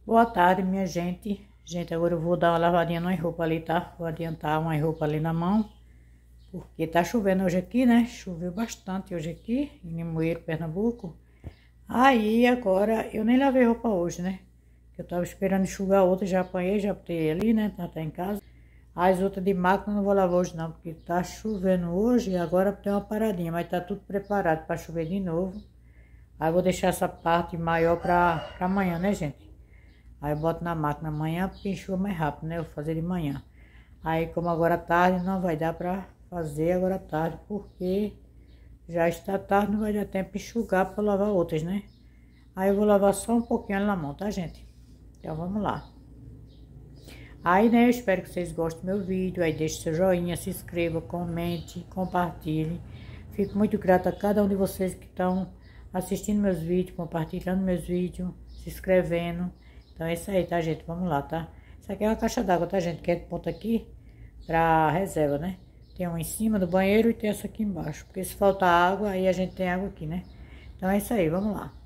Boa tarde, minha gente. Gente, agora eu vou dar uma lavadinha nas roupas ali, tá? Vou adiantar umas roupas ali na mão. Porque tá chovendo hoje aqui, né? Choveu bastante hoje aqui, em Limoeiro, Pernambuco. Aí, agora, eu nem lavei roupa hoje, né? Eu tava esperando enxugar outra, já apanhei, já botei ali, né? Tá em casa. As outras de máquina eu não vou lavar hoje não, porque tá chovendo hoje e agora tem uma paradinha. Mas tá tudo preparado pra chover de novo. Aí eu vou deixar essa parte maior pra amanhã, né, gente? Aí eu boto na máquina amanhã porque enxuga mais rápido, né? Eu vou fazer de manhã. Aí como agora à tarde não vai dar pra fazer agora à tarde porque já está tarde, não vai dar tempo de enxugar pra lavar outras, né? Aí eu vou lavar só um pouquinho ali na mão, tá, gente? Então vamos lá. Aí, né, eu espero que vocês gostem do meu vídeo. Aí deixe seu joinha, se inscreva, comente, compartilhe. Fico muito grata a cada um de vocês que estão assistindo meus vídeos, compartilhando meus vídeos, se inscrevendo. Então é isso aí, tá, gente? Vamos lá, tá? Isso aqui é uma caixa d'água, tá, gente? Que é de ponta aqui pra reserva, né? Tem uma em cima do banheiro e tem essa aqui embaixo. Porque se faltar água, aí a gente tem água aqui, né? Então é isso aí, vamos lá.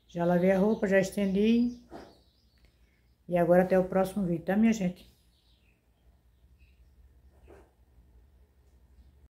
Já lavei a roupa, já estendi. E agora até o próximo vídeo, tá, minha gente?